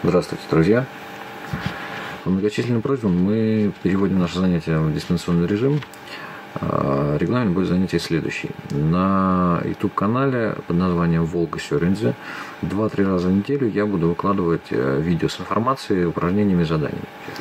Здравствуйте, друзья! По многочисленным просьбам мы переводим наше занятие в дистанционный режим. Регламент будет занятия следующий. На YouTube-канале под названием Волга Сёрензе 2-3 раза в неделю я буду выкладывать видео с информацией, упражнениями, заданиями.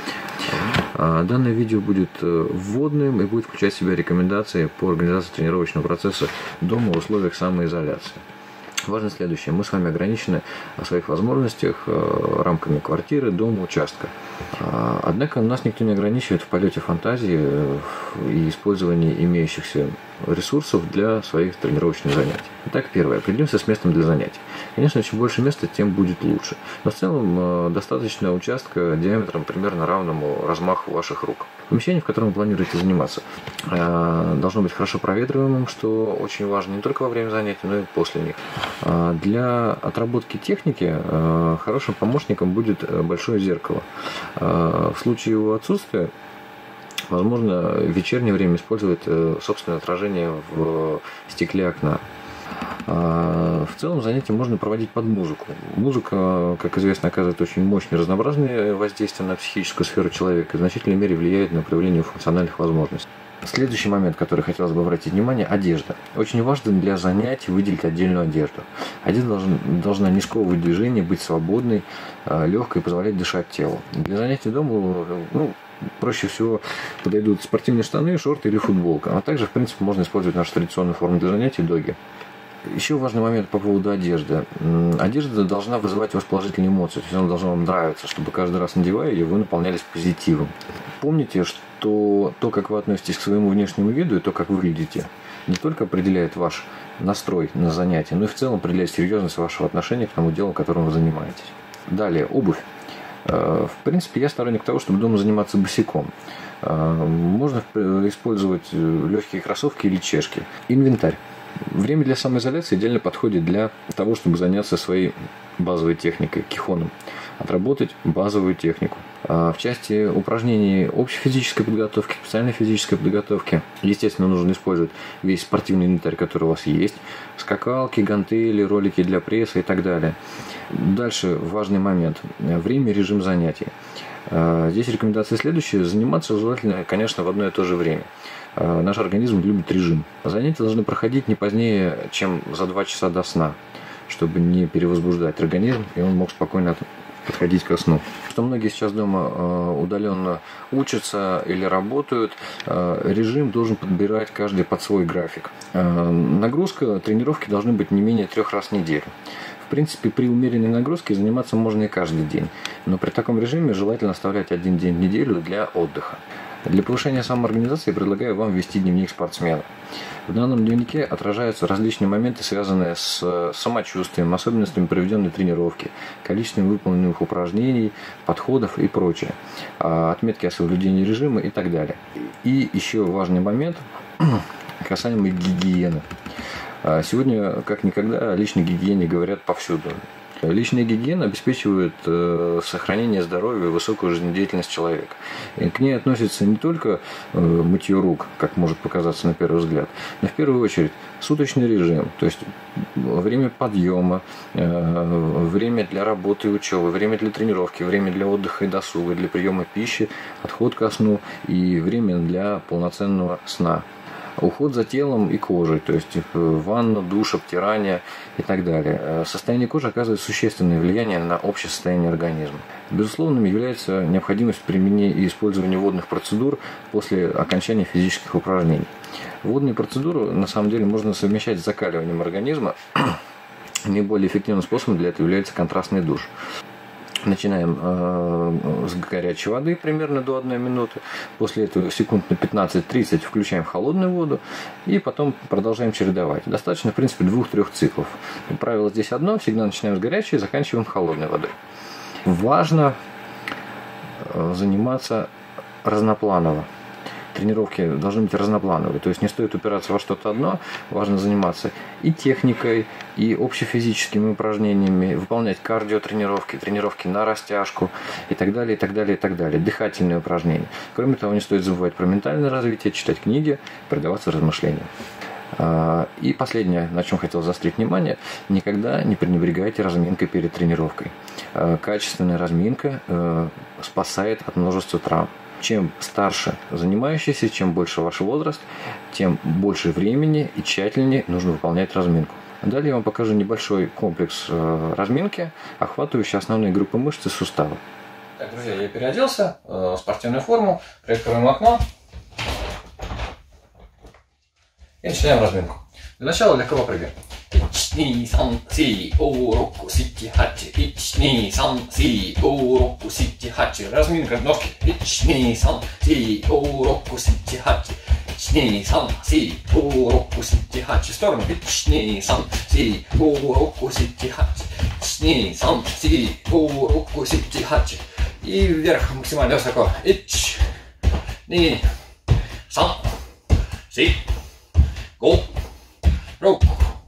Данное видео будет вводным и будет включать в себя рекомендации по организации тренировочного процесса дома в условиях самоизоляции. Важно следующее. Мы с вами ограничены в своих возможностях рамками квартиры, дома, участка. Однако нас никто не ограничивает в полете фантазии и использовании имеющихся ресурсов для своих тренировочных занятий. Итак, первое. Определимся с местом для занятий. Конечно, чем больше места, тем будет лучше. Но в целом достаточно участка диаметром примерно равному размаху ваших рук. Помещение, в котором вы планируете заниматься, должно быть хорошо проветриваемым, что очень важно не только во время занятий, но и после них. Для отработки техники хорошим помощником будет большое зеркало. В случае его отсутствия, возможно, в вечернее время использовать собственное отражение в стекле окна. В целом занятия можно проводить под музыку. Музыка, как известно, оказывает очень мощные разнообразные воздействия на психическую сферу человека и в значительной мере влияет на проявление функциональных возможностей. Следующий момент, который хотелось бы обратить внимание – одежда. Очень важно для занятий выделить отдельную одежду. Одежда должна не сковывать движение, быть свободной, легкой и позволять дышать телу. Для занятий дома проще всего подойдут спортивные штаны, шорты или футболка. А также, в принципе, можно использовать нашу традиционную форму для занятий – доги. Еще важный момент по поводу одежды. Одежда должна вызывать у вас положительные эмоции, то есть она должна вам нравиться, чтобы каждый раз, надевая ее, вы наполнялись позитивом. Помните, что то, как вы относитесь к своему внешнему виду и то, как вы выглядите, не только определяет ваш настрой на занятие, но и в целом определяет серьезность вашего отношения к тому делу, которым вы занимаетесь. Далее, обувь. В принципе, я сторонник того, чтобы дома заниматься босиком. Можно использовать легкие кроссовки или чешки. Инвентарь. Время для самоизоляции идеально подходит для того, чтобы заняться своей базовой техникой, кихоном, отработать базовую технику. В части упражнений общей физической подготовки, специальной физической подготовки, естественно, нужно использовать весь спортивный инвентарь, который у вас есть, скакалки, гантели, ролики для пресса и так далее. Дальше важный момент – время и режим занятий. Здесь рекомендация следующая – заниматься желательно, конечно, в одно и то же время. Наш организм любит режим. Занятия должны проходить не позднее, чем за 2 часа до сна, чтобы не перевозбуждать организм, и он мог спокойно подходить ко сну. Что многие сейчас дома удаленно учатся или работают, режим должен подбирать каждый под свой график. Нагрузка, тренировки должны быть не менее 3 раз в неделю. В принципе, при умеренной нагрузке заниматься можно и каждый день, но при таком режиме желательно оставлять 1 день в неделю для отдыха. Для повышения самоорганизации предлагаю вам вести дневник спортсмена. В данном дневнике отражаются различные моменты, связанные с самочувствием, особенностями проведенной тренировки, количеством выполненных упражнений, подходов и прочее, отметки о соблюдении режима и так далее. И еще важный момент касаемо гигиены. Сегодня, как никогда, о личной гигиене говорят повсюду. Личная гигиена обеспечивает сохранение здоровья и высокую жизнедеятельность человека. И к ней относится не только мытье рук, как может показаться на первый взгляд, но в первую очередь суточный режим, то есть время подъема, время для работы и учебы, время для тренировки, время для отдыха и досуга, для приема пищи, отход ко сну и время для полноценного сна. Уход за телом и кожей, то есть ванна, душ, обтирание и так далее. Состояние кожи оказывает существенное влияние на общее состояние организма. Безусловным является необходимость применения и использования водных процедур после окончания физических упражнений. Водные процедуры на самом деле можно совмещать с закаливанием организма. Наиболее эффективным способом для этого является контрастный душ. Начинаем с горячей воды примерно до 1 минуты. После этого секунд на 15-30 включаем холодную воду. И потом продолжаем чередовать. Достаточно, в принципе, 2-3 циклов. Правило здесь одно. Всегда начинаем с горячей и заканчиваем холодной водой. Важно заниматься разнопланово. Тренировки должны быть разноплановые, то есть не стоит упираться во что-то одно, важно заниматься и техникой, и общефизическими упражнениями, выполнять кардиотренировки, тренировки на растяжку и так далее, и так далее, и так далее, дыхательные упражнения. Кроме того, не стоит забывать про ментальное развитие, читать книги, предаваться размышлениям. И последнее, на чем хотел заострить внимание, никогда не пренебрегайте разминкой перед тренировкой. Качественная разминка спасает от множества травм. Чем старше занимающийся, чем больше ваш возраст, тем больше времени и тщательнее нужно выполнять разминку. Далее я вам покажу небольшой комплекс разминки, охватывающий основные группы мышц и суставов. Так, друзья, я переоделся в спортивную форму, приоткрываем окно и начинаем разминку. Для начала легко прыгаем. 1, 2, 3, 4, 5, 6, 7, 8. 1, 2, 3, 4, 5, 6, 8. Разминка ножки. 1, 2, 3, 4, 5, 6, 8. 1, 2, 3, 4, 5, 6, 8. В сторону. 1, 2, 3, 4, 5, 6, 8. 1, 2, 3, 4, 5, 6, 8. И вверх максимально высоко. 1, 2, 3, 4, 5, 6,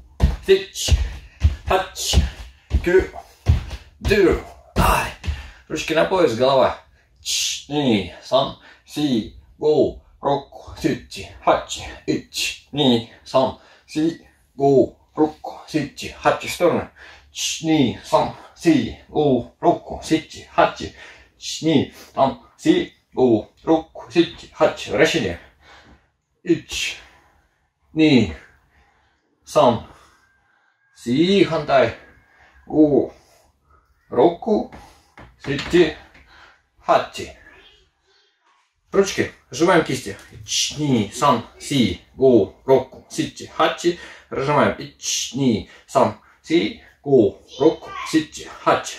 8, 9, 10. Ручки на пояс, голова. 1, 2, 3, 4, 5, 6, 8. 1, 2, 3, 4, 5, 6, 8. В сторону. 1, 2, 3, 4, 5, 6, 8. 1, 2, 3, 4, 5, 6, 8. Вращение. 1, 2, 3, 4, 反対。5、6、7、8。Ручки. Сжимаем кисти. 1, 2, 3, 4, 5, 6, 8. Разжимаем. 1, 2, 3, 4, 5, 6, 8.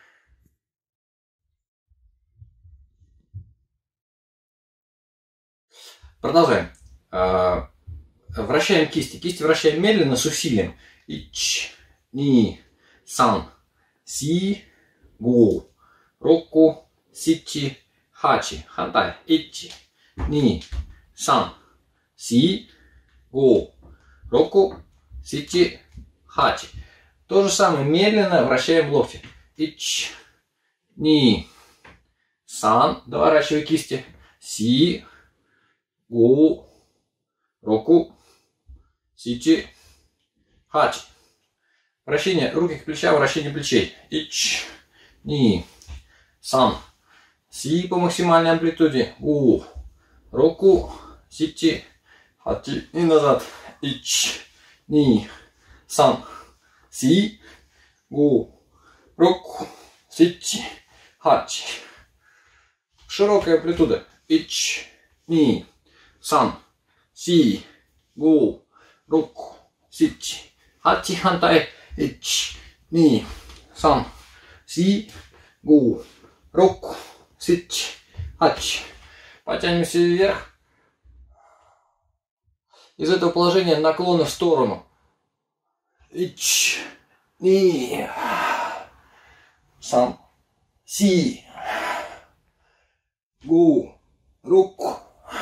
Продолжаем. Вращаем кисти. Кисти вращаем медленно, с усилием. 1, 2, 3, 4, 5, 6, 8. 反対。1、2、3、4、5、6、7、8. То же самое, медленно вращаем локти. 1, 2, 3, доворачивай кисти. 4, 5, 6, 7, 8. Вращение руки к плечам, вращение плечей. 1, 2, 3, 4 по максимальной амплитуде. 5, 6, 7, 8. И назад. 1, 2, 3, 4, 5, 6, 7, 8. Широкая амплитуда. 1, 2, 3, 4, 5, 6, 7, 8. 反対。1、2、3、4、5、6、7、8. Потянемся вверх. Из этого положения наклоны в сторону. 1, 2, 3, 4, 5, 6,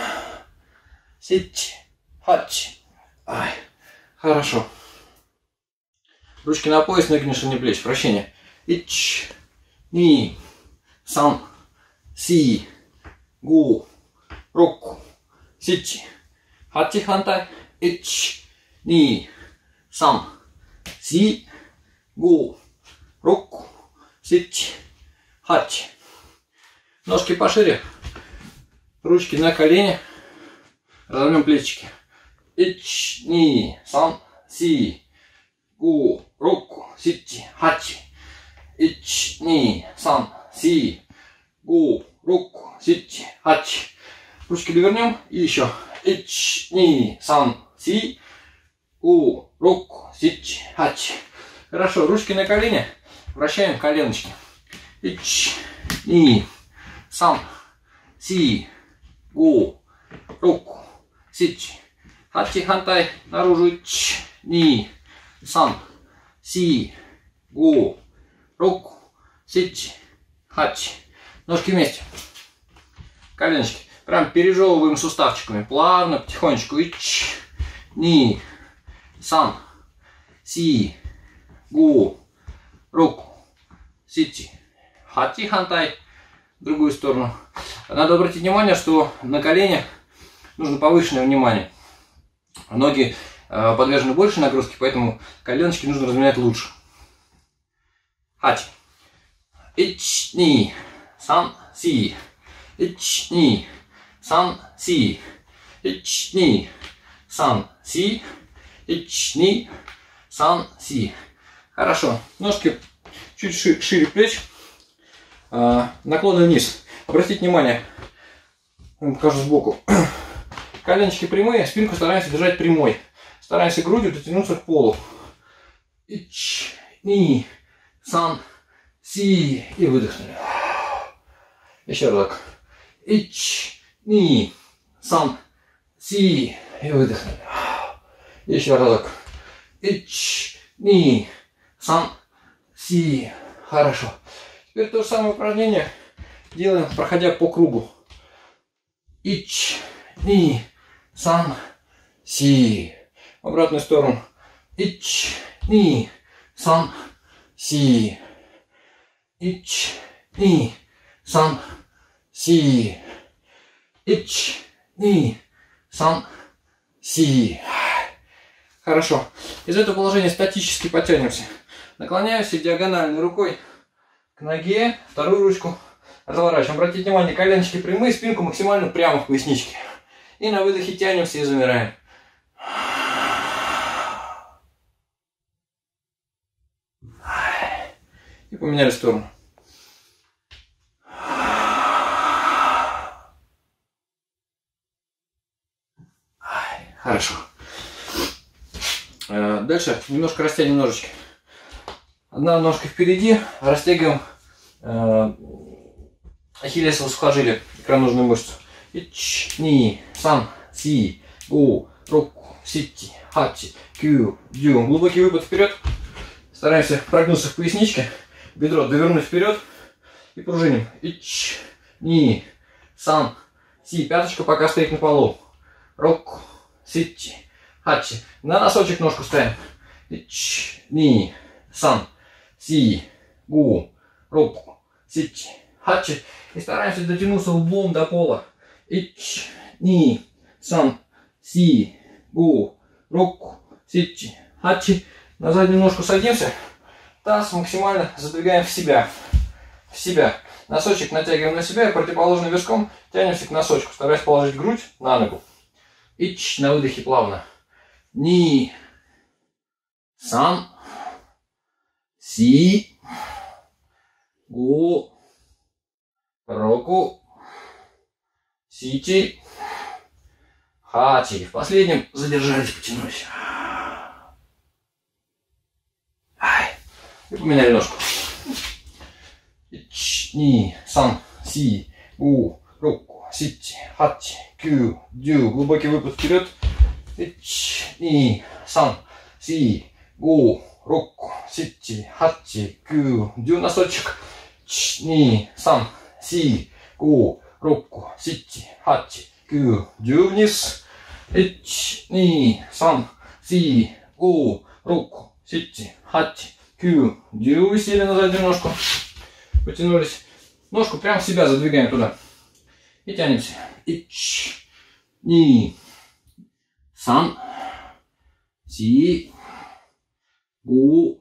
7, 8. Ай, хорошо. Ручки на пояс, ноги на ширине плеч. Вращение. 1, 2, 3, 4, 5, 6, 7, 8. 反対。1、2、3、4、5、6、7、8. Ножки пошире. Ручки на колени. Разомнем плечики. 1, 2, 3, 4, 5, 6, 7, 8. 1, 2, 3, 4, 5, 6, 7, 8. Ручки довернем и еще. 1, 2, 3, 4, 5, 6, 7, 8. Хорошо, ручки на колени. Вращаем коленочки. 1, 2, 3, 4, 5, 6, 7, 8. 反対。наружу. 1, 2, 3, 4, 5, 6, 7, 8. Ножки вместе. Коленочки. Прям пережевываем суставчиками. Плавно, потихонечку. 1, 2, 3, 4, 5, 6, 7, 8. 反対。В другую сторону. Надо обратить внимание, что на коленях нужно повышенное внимание. Ноги подвержены больше нагрузки, поэтому коленочки нужно разминать лучше. 8 1 2 3 4 1 2 3 4 1 2 3 4 1 2 3 4. Хорошо. Ножки чуть шире плеч. Наклоны вниз. Обратите внимание, покажу сбоку. Коленочки прямые, спинку стараемся держать прямой. Стараемся грудью дотянуться к полу. 1 2 3 4 и выдохнули. Еще разок. 1 2 3 4 и выдохнули. Еще разок. 1 2 3 4. Хорошо. Теперь то же самое упражнение делаем, проходя по кругу. 1 2 3 4. В обратную сторону. 1 2 3 4. 1 2 3 4. 1 2 3 4. Хорошо. Из этого положения статически потянемся. Наклоняемся диагональной рукой к ноге, вторую ручку разворачиваем. Обратите внимание, коленочки прямые, спинку максимально прямо в поясничке. И на выдохе тянемся и замираем. И поменяли сторону. Хорошо. Дальше немножко растянем ножички. Одна ножка впереди, растягиваем ахиллесово сухожилие, икроножную мышцу. 1 2 3 4 5 6 8 9 10. Глубокий выпад вперед. Стараемся прогнуться в поясничке, бедро довернуть вперед и пружиним. 1 2 3 4. Пяточка пока стоит на полу. 6 8. На носочек ножку ставим. 1 2 3 4 5 6 8. И стараемся дотянуться лбом до пола. 1 2 3 4 5 6 8. На заднюю ножку садимся. Таз максимально задвигаем в себя. В себя. Носочек натягиваем на себя и противоположным виском тянемся к носочку. Стараясь положить грудь на ногу. 1 на выдохе плавно. 2 3 4 5 6 8. В последнем задержались, потянулись. И поменяли ножку. 1 2 3 4 5 6 8 9 10. Глубокий выпад вперед. 1 2 3 4 5 6 8 9 10. Носочек. 1 2 3 4 5 6 8 9 10. Вниз. 1 2 3 4 5 6 8 9 10. Сели на заднюю ножку. Потянулись. Ножку прямо в себя задвигаем туда. И тянемся. 1 2 3 4 5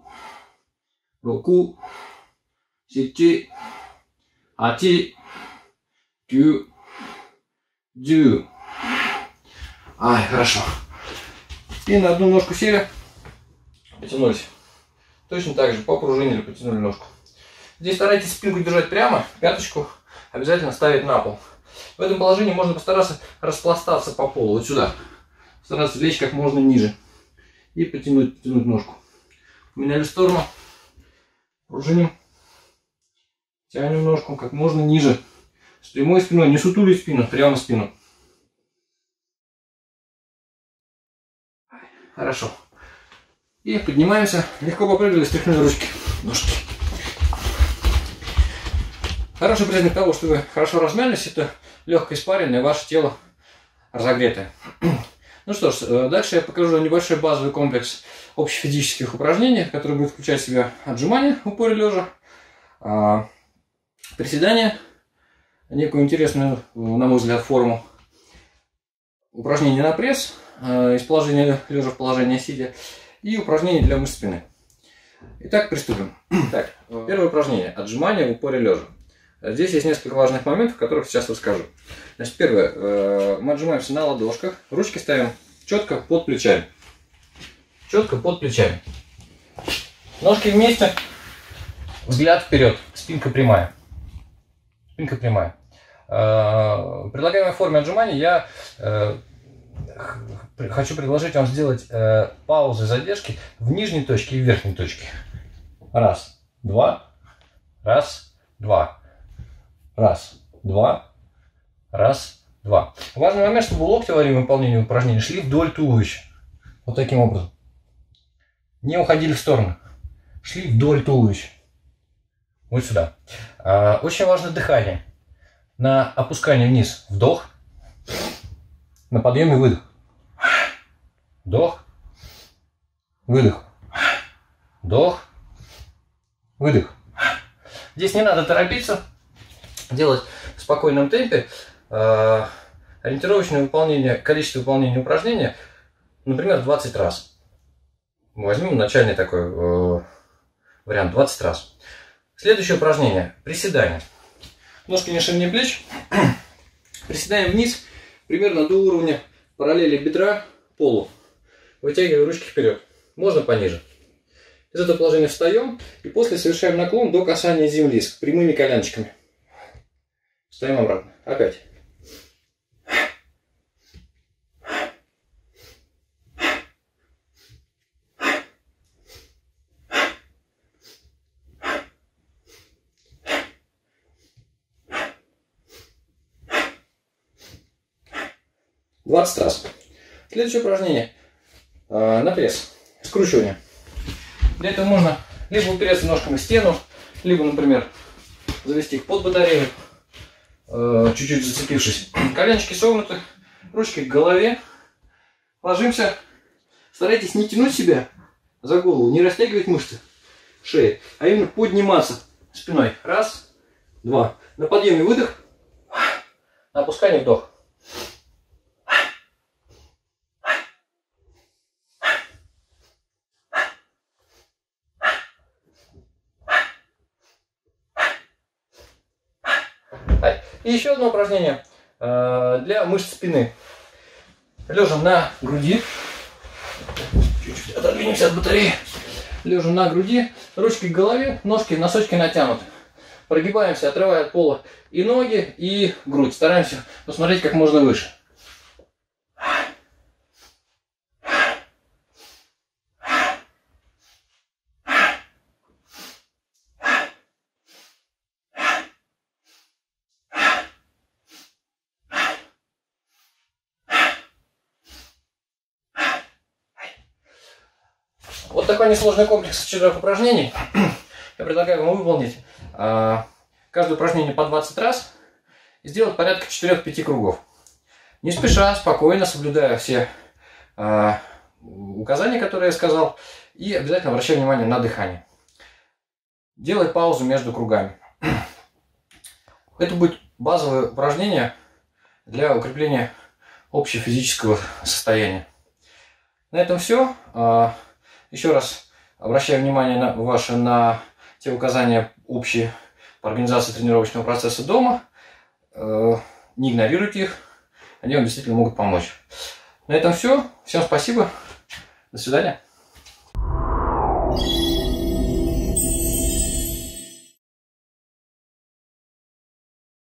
6 8 9 10. Хорошо. И на одну ножку сели. Потянулись. Точно так же попружинили, потянули ножку. Здесь старайтесь спинку держать прямо, пяточку обязательно ставить на пол. В этом положении можно постараться распластаться по полу, вот сюда. Стараться лечь как можно ниже. И потянуть ножку. Поменяли сторону. Пружиним. Тянем ножку как можно ниже. С прямой спиной, не сутулить спину, прямо спину. Хорошо. И поднимаемся. Легко попрыгали, стряхнули ручки, ножки. Хороший признак того, что вы хорошо размялись, это легкое испарение, ваше тело разогретое. Ну что ж, дальше я покажу небольшой базовый комплекс общефизических упражнений, который будет включать в себя отжимания в упоре лежа, приседания, некую интересную, на мой взгляд, форму, упражнения на пресс, из положения лежа в положение сидя и упражнения для мышц спины. Итак, приступим. Так, первое упражнение. Отжимания в упоре лежа. Здесь есть несколько важных моментов, о которых сейчас расскажу. Значит, первое. Мы отжимаемся на ладошках. Ручки ставим четко под плечами. Четко под плечами. Ножки вместе. Взгляд вперед. Спинка прямая. Спинка прямая. В предлагаемой форме отжиманий я хочу предложить вам сделать паузы, задержки в нижней точке и в верхней точке. Раз, два, раз, два, раз, два, раз, два. Важный момент, чтобы локти во время выполнения упражнений шли вдоль туловища. Вот таким образом. Не уходили в сторону. Шли вдоль туловища. Вот сюда. Очень важно дыхание. На опускание вниз вдох. На подъеме выдох. Вдох. Выдох. Вдох. Выдох. Здесь не надо торопиться. Делать в спокойном темпе. Ориентировочное выполнение, количество выполнения упражнения, например, 20 раз. Возьмем начальный такой вариант. 20 раз. Следующее упражнение. Приседание. Ножки на ширине плеч. Приседаем вниз, примерно до уровня параллели бедра полу. Вытягиваем ручки вперед. Можно пониже. Из этого положения встаем и после совершаем наклон до касания земли с прямыми коленочками. Встаем обратно. Опять. $20 раз. Следующее упражнение на пресс. Скручивание. Для этого можно либо упереться ножками в стену, либо, например, завести их под батарею, чуть-чуть зацепившись. Коленочки согнуты, ручки к голове. Ложимся. Старайтесь не тянуть себя за голову, не растягивать мышцы шеи, а именно подниматься спиной. Раз, два. На подъеме выдох, на опускании вдох. И еще одно упражнение для мышц спины. Лежа на груди. Чуть-чуть отодвинемся от батареи. Лежа на груди. Ручки к голове, ножки, носочки натянуты. Прогибаемся, отрывая от пола и ноги, и грудь. Стараемся посмотреть как можно выше. Вот такой несложный комплекс из 4 упражнений. Я предлагаю вам выполнить каждое упражнение по 20 раз и сделать порядка 4-5 кругов. Не спеша, спокойно, соблюдая все указания, которые я сказал, и обязательно обращая внимание на дыхание. Делай паузу между кругами. Это будет базовое упражнение для укрепления общего физического состояния. На этом все. Еще раз обращаю внимание на те указания общие по организации тренировочного процесса дома. Не игнорируйте их, они вам действительно могут помочь. На этом все. Всем спасибо. До свидания.